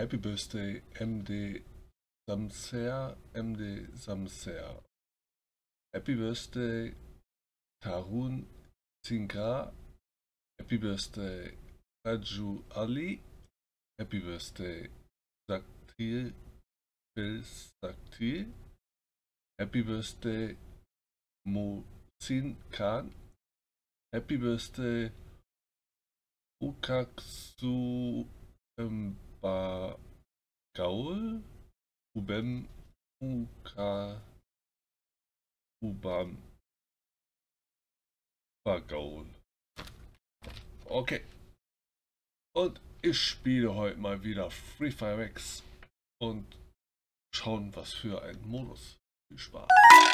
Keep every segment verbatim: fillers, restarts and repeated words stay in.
Happy Birthday M D Samser, M D Samser. Happy Birthday Tarun Singra. Happy Birthday Raju Ali. Happy Birthday Saktil Saktil. Happy Birthday Mohsin Khan. Happy Birthday Ukaksu Mba Gaul. Ubem Uka Ubam Gaul. Okay. Und ich spiele heute mal wieder Free Fire X und schauen, was für ein Modus. Viel Spaß.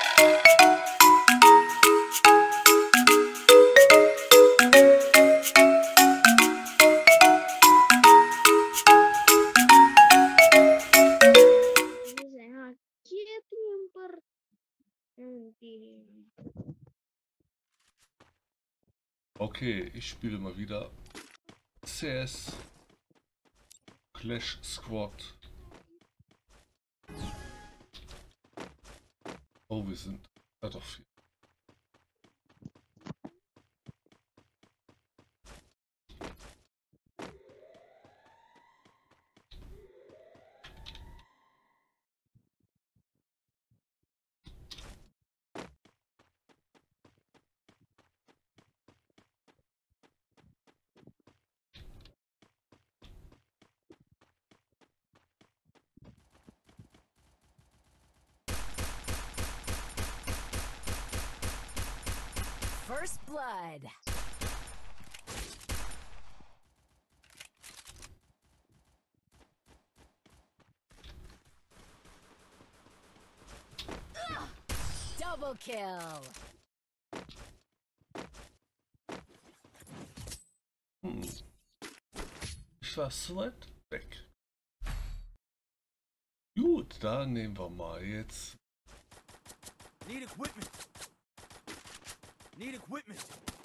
Okay, ich spiele mal wieder C S Clash Squad. Oh, wir sind da doch viel. First blood. Double kill. Hm. Ich war so weit weg. Gut, dann nehmen wir mal jetzt. Need equipment. Need equipment.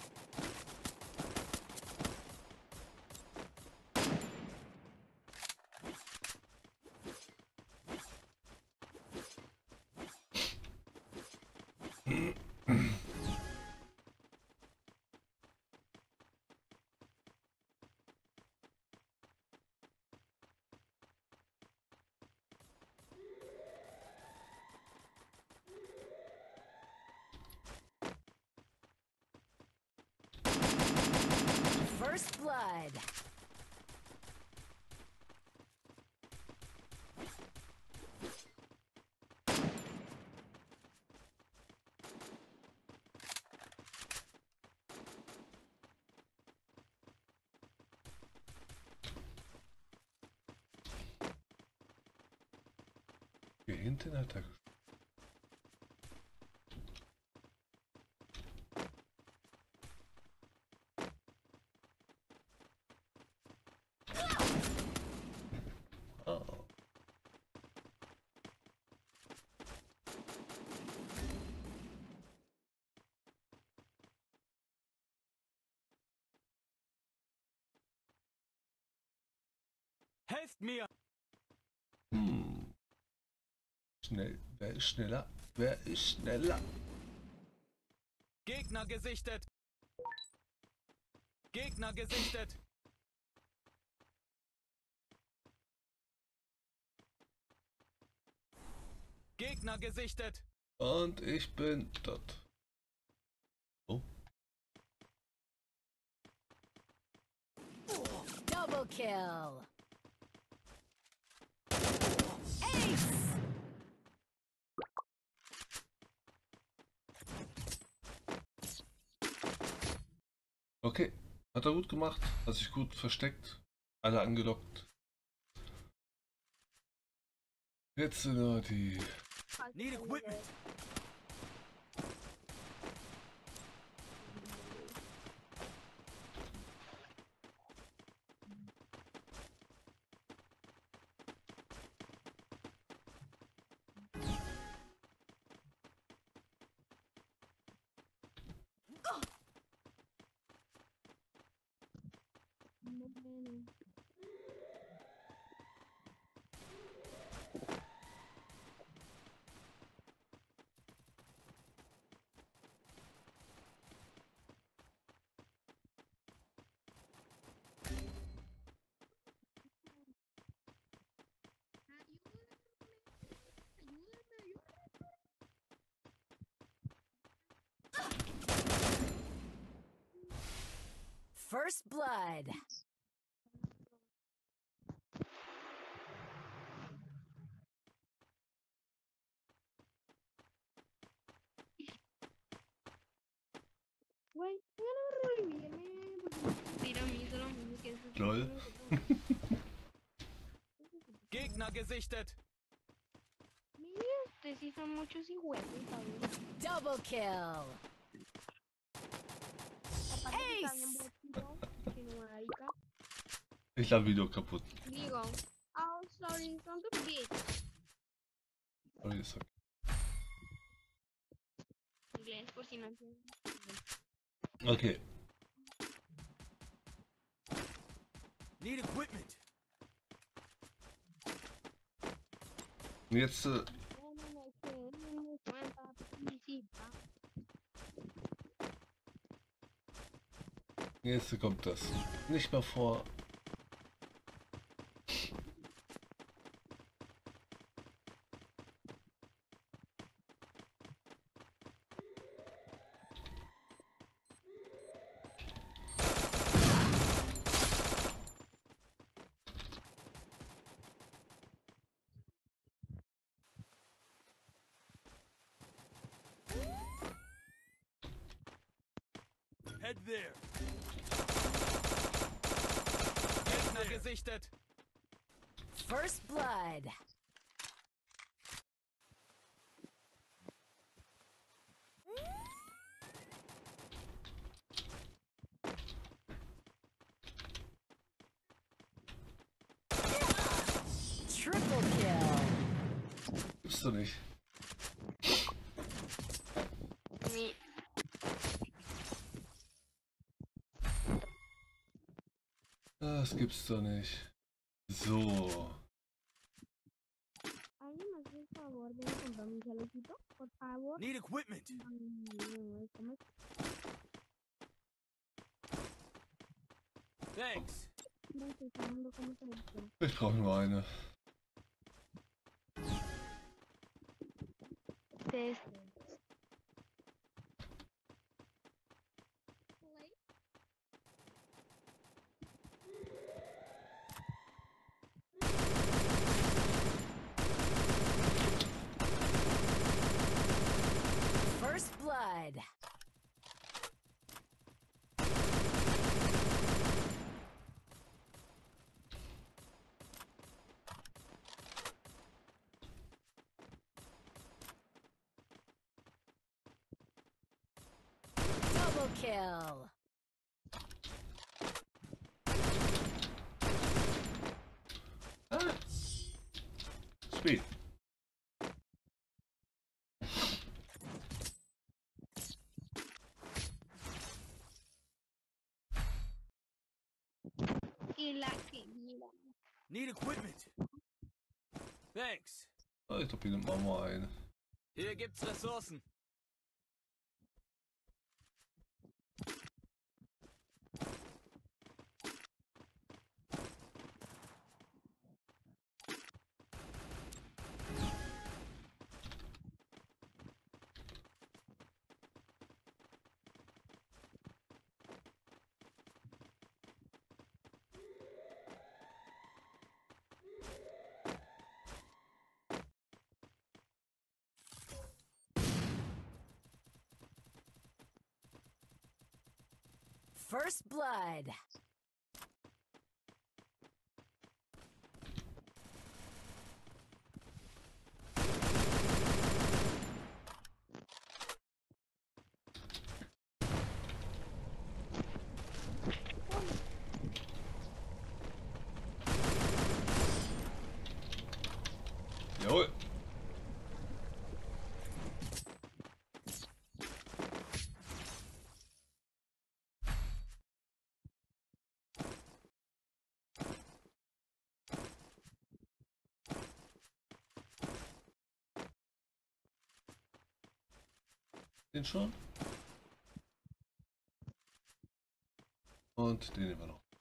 First blood. Hier hinten hat er gespielt. Oh. Helft mir! Hm. Schnell. Wer ist schneller? Wer ist schneller? Gegner gesichtet! Gegner gesichtet! Gegner gesichtet! Und ich bin dort. Oh. Double kill. Ace. Okay. Hat er gut gemacht. Hat sich gut versteckt. Alle angelockt. Jetzt sind nur die. Need equipment! First blood. Güey, ya no revivirme porque tira a mí solo a mí que es Lol. Gegner gesichtet. Mira, ustedes sí son muchos y huevos, ¿sabes? Double kill. Aparte que está bien Ace. botido, que no marica. Ich lade Video kaputt. Digo, oh, sorry, son the bitch. Oh, jetzt sag- Inglés, por si no entienden. Okay. Need equipment. Jetzt, äh, No, no, no, que no me cuenta, participa. jetzt kommt das. Nicht mehr vor. Head there. Gegner gesichtet. First blood. Triple kill. Gibst du nicht. Nee. Das gibt's doch nicht. So. ¿Alguien me hace el favor de comprarme un chalecito? Por favor. Need equipment. Mm, ¿cómo es? Thanks. No estoy sabiendo cómo se dice. Ich brauche nur eine. Este. First blood. Double kill. Ah. Speed. Y la que mira. Need equipment. Thanks. Ah, ich glaube, hier nimmt man mal eine. Hier gibt's Ressourcen. First blood. Jawohl. Den schon. Und den nehmen wir noch.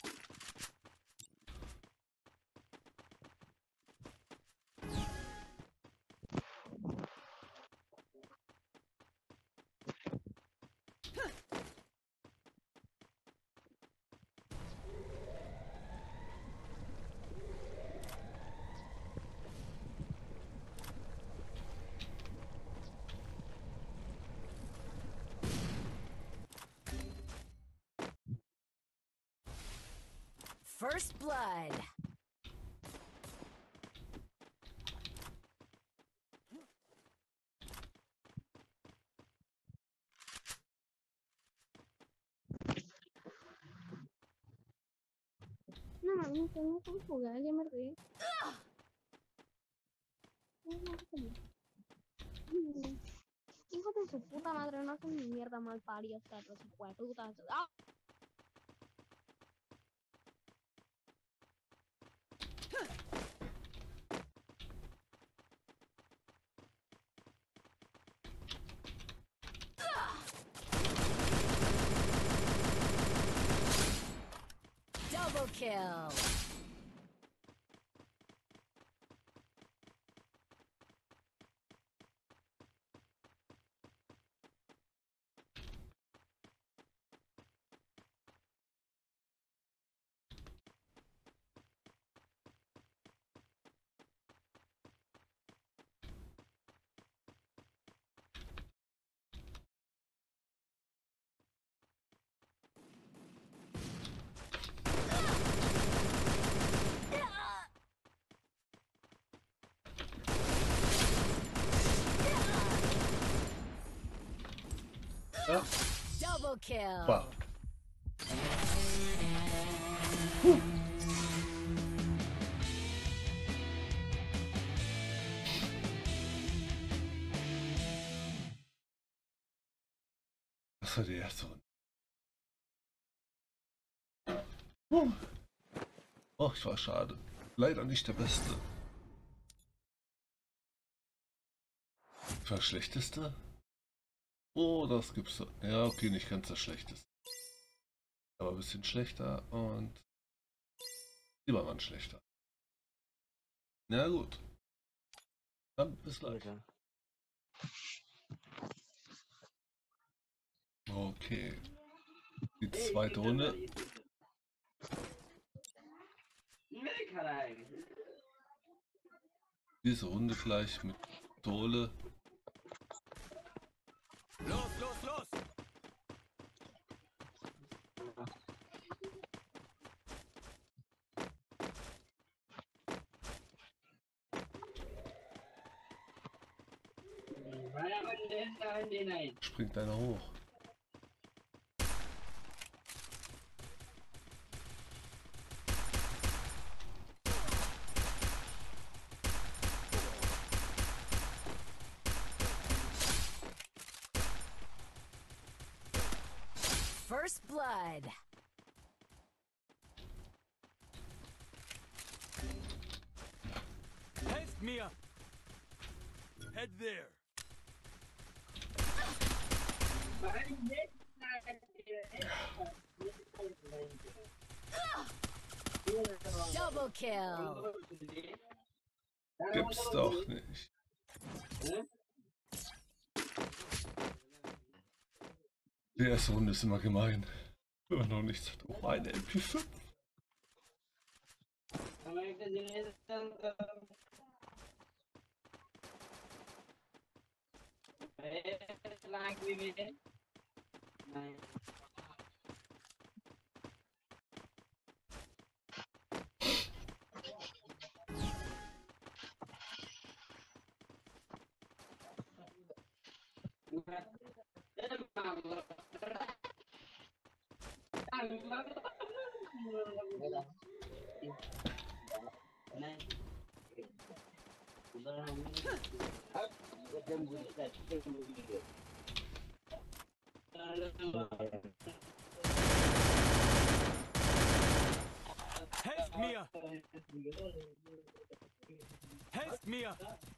First blood. No mames, tengo que jugar, ya me reí. Hijo de su puta madre, no hacen ni mierda mal paridos, perros y putas. ¡Ah! Double kill. Ja. Double kill. Bah. Das war die erste Runde. Huh. Oh, ich war schade. Leider nicht der Beste. Ich war Schlechteste? Oh, das gibt's. Ja, okay, nicht ganz das Schlechteste. Aber ein bisschen schlechter und lieber waren schlechter. Na gut. Dann bis gleich. Okay. Die zweite Runde. Diese Runde gleich mit Pistole. Los, los, los! Springt einer hoch. First blood. Helft mir! Head there! Double kill. Gibt's doch nicht. Die erste Runde ist immer gemein. Wenn man noch nichts hat. Oh, eine M P fünf. Helft mir! Helft mir!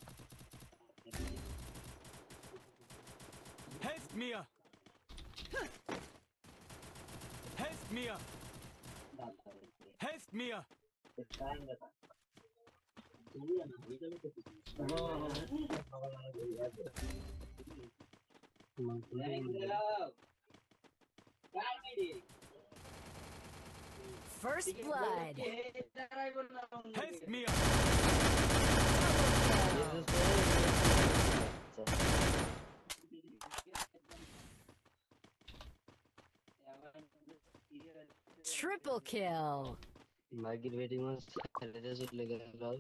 Helft mir! Helft mir! Helft mir! First blood. Helft mir! Triple kill. Maggie waiting was Saturday so legal.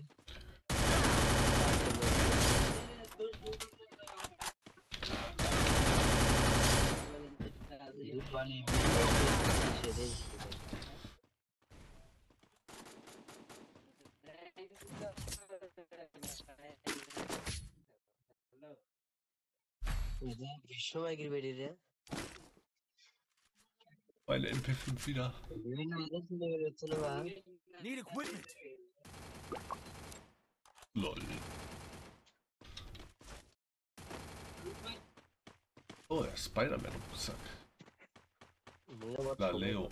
Biswa Maggie waiting there. Meine M P fünf wieder. Need equipment. Lol. Oh, der Spider-Man-Rucksack. Na, Leo.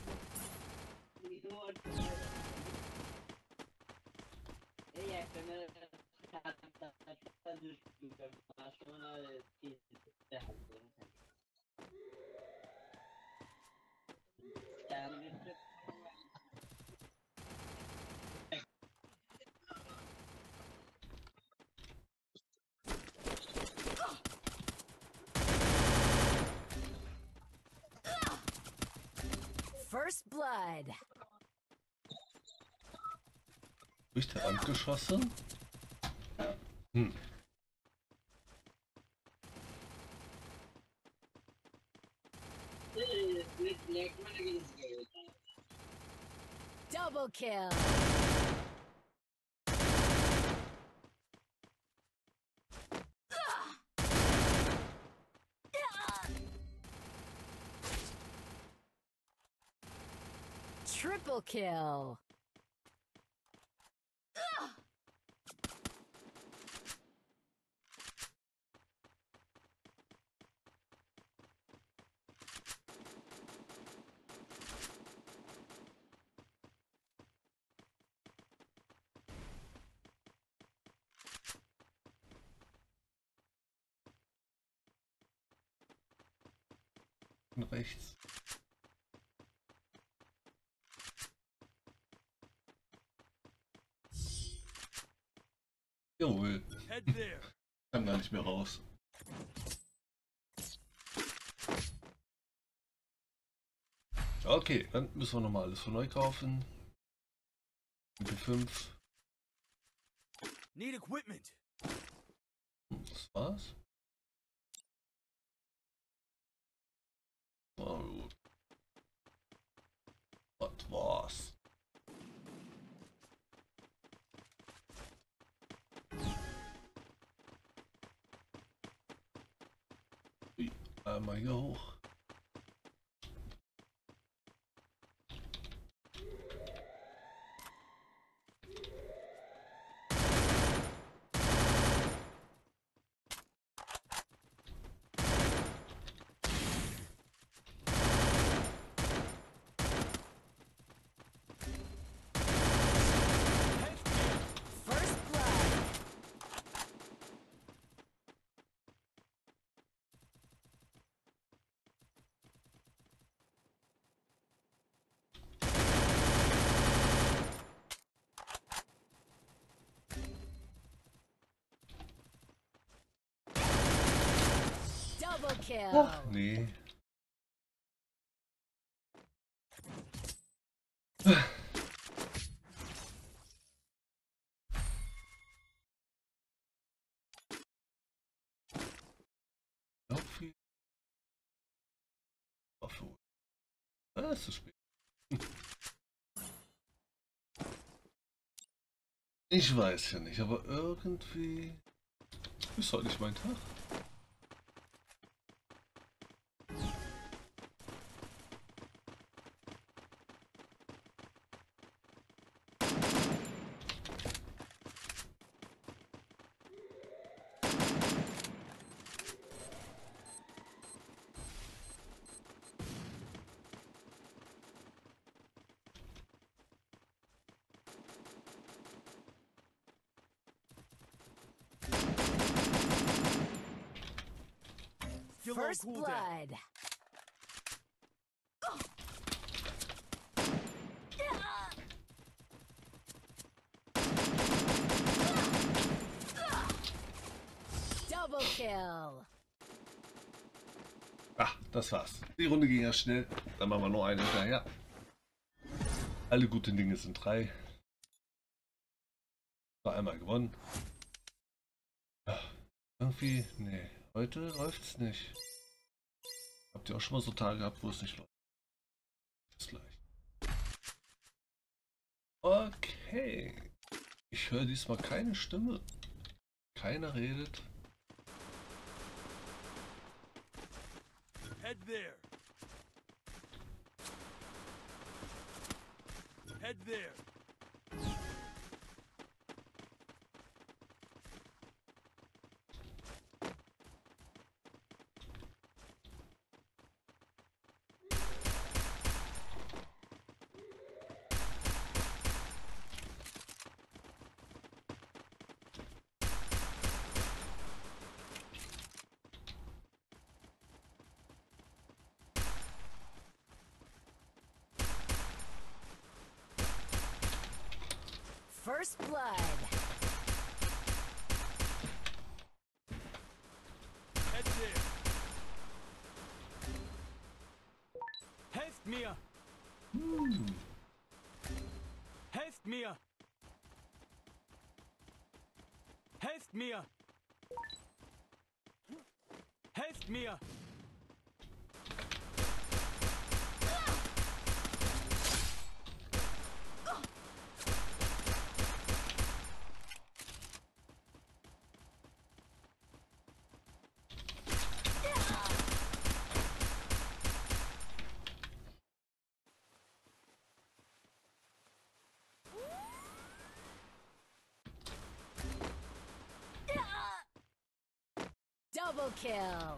First blood. Durch die Wand geschossen? Hm. Double kill. Triple kill. Rechts. Jawohl. Head there. Kann da nicht mehr raus. Okay, dann müssen wir nochmal alles von neu kaufen. M P fünf. Need equipment. Das war's. Oh, gut. Das war's. Ui, einmal hier hoch. First blood. Double kill. Ach, nee. Noch viel. Waffe. Ah, ist zu spät. Ich weiß ja nicht, aber irgendwie ist heute nicht mein Tag. Still on First cooldown. blood. Double kill. Ah, das war's. Die Runde ging ja schnell. Dann machen wir noch eine hinterher. Alle guten Dinge sind drei. War einmal gewonnen. Ja, irgendwie, nee, heute läuft's nicht. Habt ihr auch schon mal so Tage gehabt, wo es nicht läuft? Bis gleich. Okay. Ich höre diesmal keine Stimme. Keiner redet. Head there. Head there. First blood. Head there. Helft mir. Hm. Helft mir. Helft mir. Helft mir. Double kill.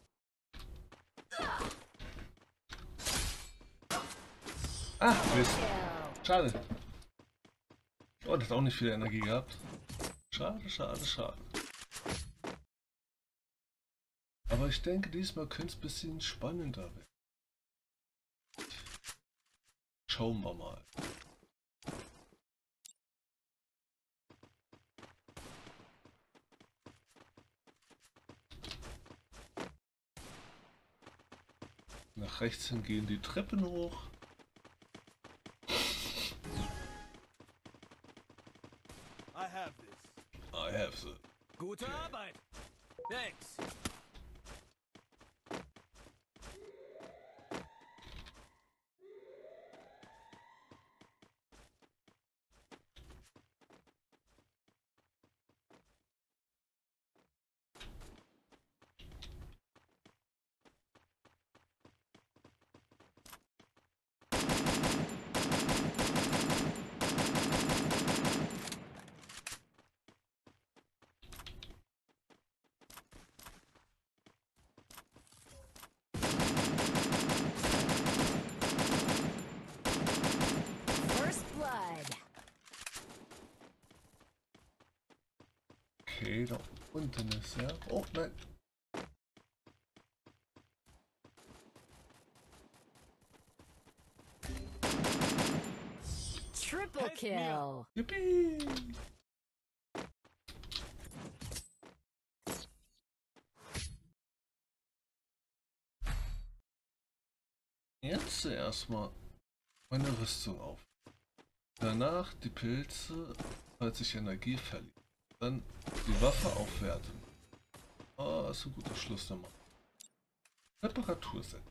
Ah, Mist. Kill. Schade. Oh, das hat auch nicht viel Energie gehabt. Schade, schade, schade. Aber ich denke, diesmal könnte es ein bisschen spannender werden. Schauen wir mal. Nach rechts hin gehen die Treppen hoch. I have this. I have the. Gute Arbeit. Thanks. First blood. Okay, da unten ist er. Oh nein. Triple Help me kill. Yippie! Jetzt erstmal meine Rüstung auf. Danach die Pilze, falls ich Energie verliere. Dann die Waffe aufwerten. Oh, ist ein guter Schluss nochmal. Reparaturset.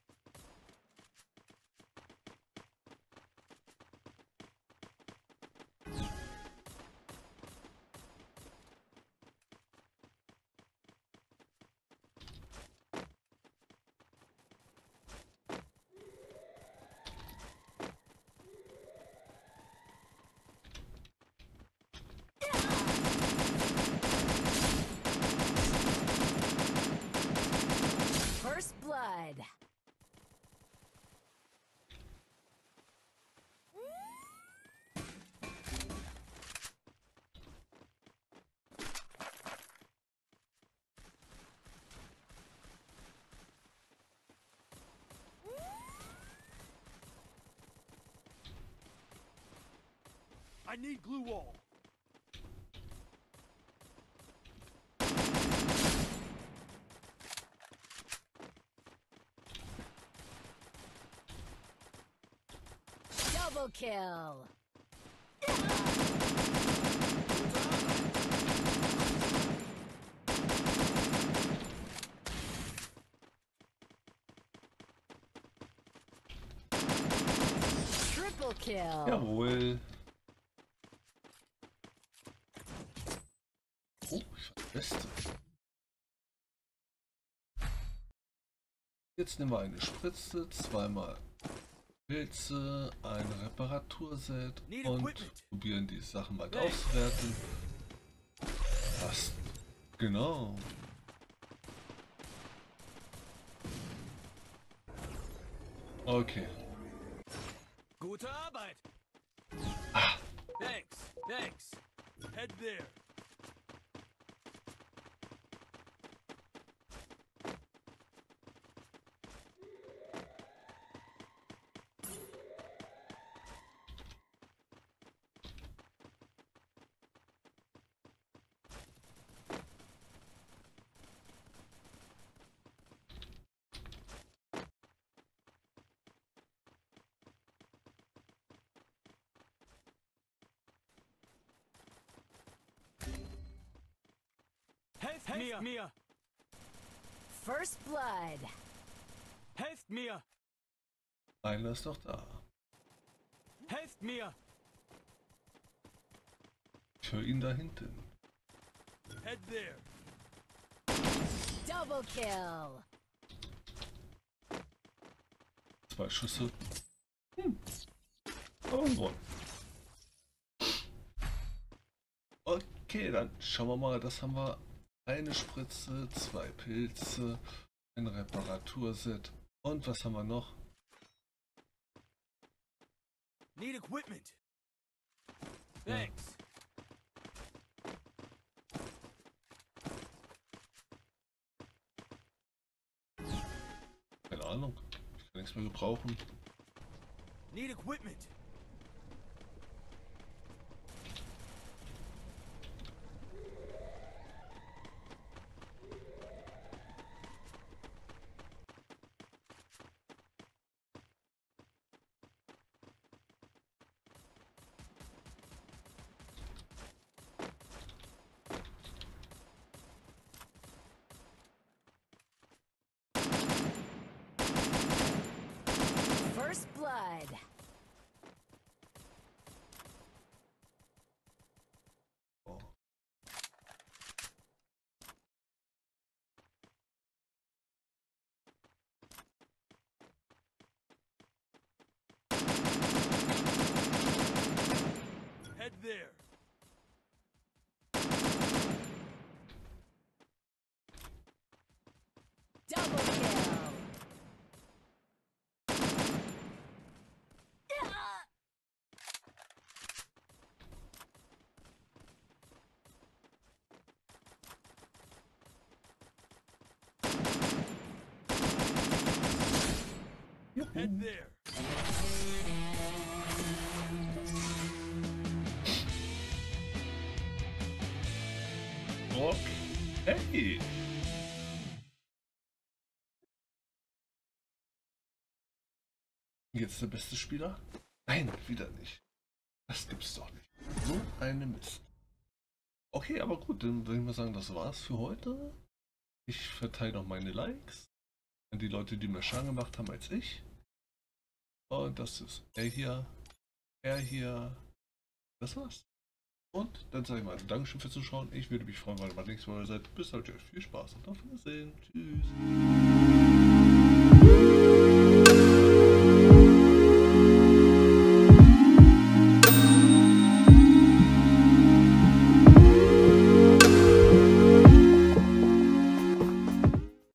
First blood. I need glue wall. Double Double kill. Triple kill. Jawohl. Oh, ich war der Beste. Jetzt nehmen wir eine Spritze, zweimal Pilze, ein Reparaturset und probieren die Sachen mal auswerten. Passt. Genau. Okay. Gute Arbeit. Ah, Thanks. Thanks. Head there. Helft mir! mir! First blood. Helft mir! einer ist doch da. Helft mir! Ich höre ihn da hinten. Head there. Double kill. Zwei Schüsse. Hm. Aber gewonnen. Okay, dann schauen wir mal. Das haben wir. Eine Spritze, zwei Pilze, ein Reparaturset. Und was haben wir noch? Need equipment. Thanks. Keine Ahnung. Ich kann nichts mehr gebrauchen. Need equipment. First blood. Oh. Head there. Double kill. Head there. Okay. Jetzt der beste Spieler? Nein, wieder nicht. Das gibt's doch nicht. So eine Mist. Okay, aber gut, dann würde ich mal sagen, das war's für heute. Ich verteile noch meine Likes an die Leute, die mehr Schaden gemacht haben als ich. Und das ist er hier, er hier. Das war's. Und dann sage ich mal Dankeschön fürs Zuschauen. Ich würde mich freuen, wenn ihr beim nächsten Mal seid. Bis dann, viel Spaß und auf Wiedersehen. Tschüss.